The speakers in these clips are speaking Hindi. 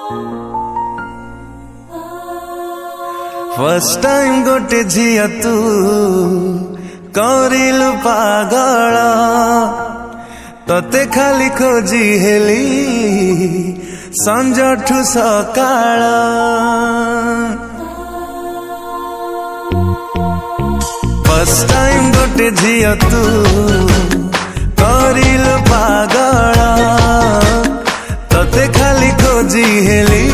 फर्स्ट टाइम गोटे झिया तू करिलु पागल तते खाली खोजी हेली संजठु सकाळ। फर्स्ट टाइम गोटे झिया तू करिलु पागल तते खाली खोजी हेली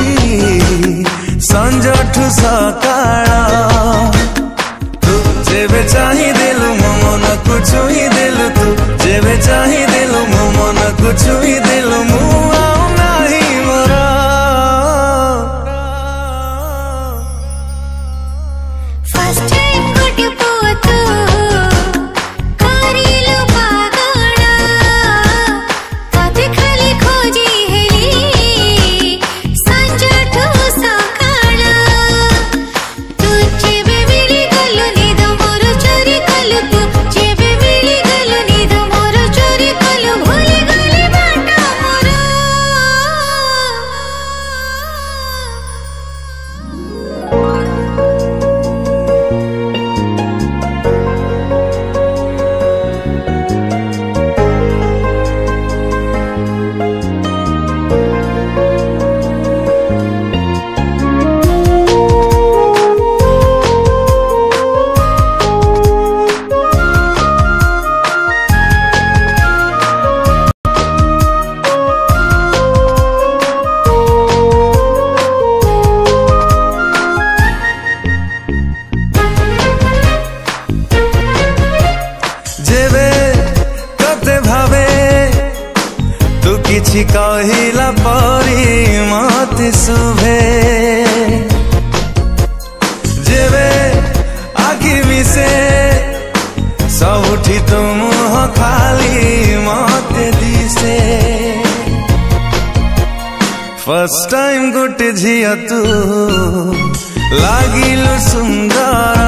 संजठु सकाळ। तू जेबे चाही देलु मो मन को छुई देलु तू जेबे चाही देलु मो मन को छुई देलु मु आउ नाही मोर। फर्स्ट टाइम गोटे पुआ तू करिलु पागल तते खाली खोजी हेली संजठु सकाळ। तू जेबे मिली गलु निद मोर चोरी कलु तू जेबे मिली गलु निद मोर चोरी कलु भूली गली बाट मोर। जेबे कते भावे तू किछि कहिला परी मते सुभे जेबे आखि मिसे सबुठी तो मुह खाली मते दिसे। फर्स्ट टाइम गोटे झिया तू लागिलु सुंदर